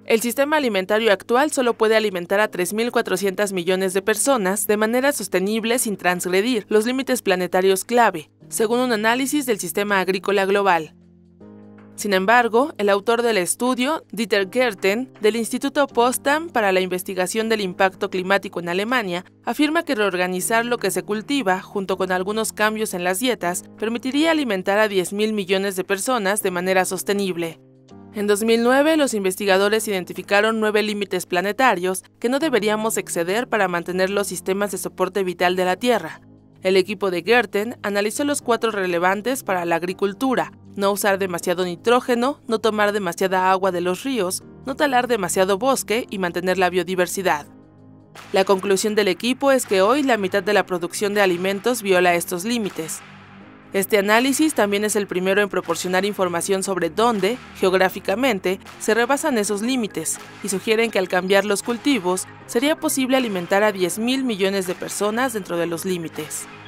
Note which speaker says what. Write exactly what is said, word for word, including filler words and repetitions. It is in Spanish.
Speaker 1: El sistema alimentario actual solo puede alimentar a tres mil cuatrocientos millones de personas de manera sostenible sin transgredir los límites planetarios clave, según un análisis del sistema agrícola global. Sin embargo, el autor del estudio, Dieter Gerten, del Instituto Potsdam para la Investigación del Impacto Climático en Alemania, afirma que reorganizar lo que se cultiva, junto con algunos cambios en las dietas, permitiría alimentar a diez mil millones de personas de manera sostenible. En dos mil nueve, los investigadores identificaron nueve límites planetarios que no deberíamos exceder para mantener los sistemas de soporte vital de la Tierra. El equipo de Gerten analizó los cuatro relevantes para la agricultura: no usar demasiado nitrógeno, no tomar demasiada agua de los ríos, no talar demasiado bosque y mantener la biodiversidad. La conclusión del equipo es que hoy la mitad de la producción de alimentos viola estos límites. Este análisis también es el primero en proporcionar información sobre dónde, geográficamente, se rebasan esos límites y sugieren que al cambiar los cultivos, sería posible alimentar a diez mil millones de personas dentro de los límites.